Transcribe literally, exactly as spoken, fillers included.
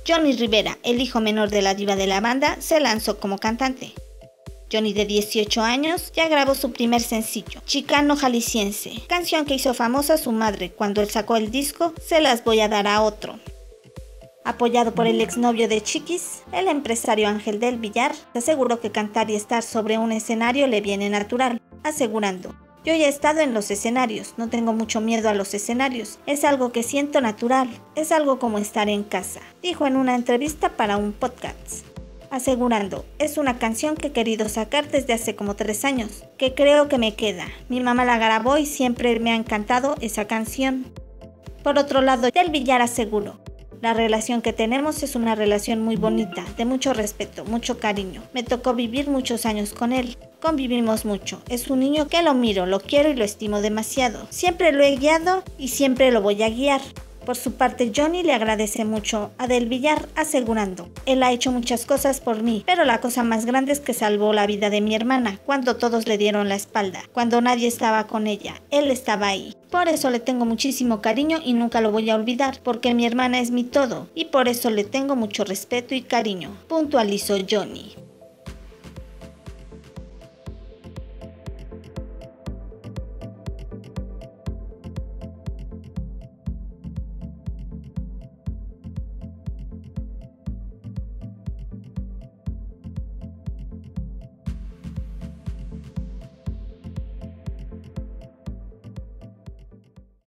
Johnny Rivera, el hijo menor de la diva de la banda, se lanzó como cantante. Johnny, de dieciocho años, ya grabó su primer sencillo, Chicano Jalisciense, canción que hizo famosa a su madre cuando él sacó el disco Se las voy a dar a otro. Apoyado por el exnovio de Chiquis, el empresario Ángel del Villar, aseguró que cantar y estar sobre un escenario le viene natural, asegurando: "Yo ya he estado en los escenarios, no tengo mucho miedo a los escenarios, es algo que siento natural, es algo como estar en casa", dijo en una entrevista para un podcast, asegurando: "Es una canción que he querido sacar desde hace como tres años, que creo que me queda, mi mamá la grabó y siempre me ha encantado esa canción". Por otro lado, Del Villar aseguró: "La relación que tenemos es una relación muy bonita, de mucho respeto, mucho cariño. Me tocó vivir muchos años con él. Convivimos mucho. Es un niño que lo miro, lo quiero y lo estimo demasiado. Siempre lo he guiado y siempre lo voy a guiar". Por su parte, Johnny le agradece mucho a Del Villar, asegurando: "Él ha hecho muchas cosas por mí, pero la cosa más grande es que salvó la vida de mi hermana cuando todos le dieron la espalda, cuando nadie estaba con ella. Él estaba ahí. Por eso le tengo muchísimo cariño y nunca lo voy a olvidar, porque mi hermana es mi todo, y por eso le tengo mucho respeto y cariño", puntualizó Johnny.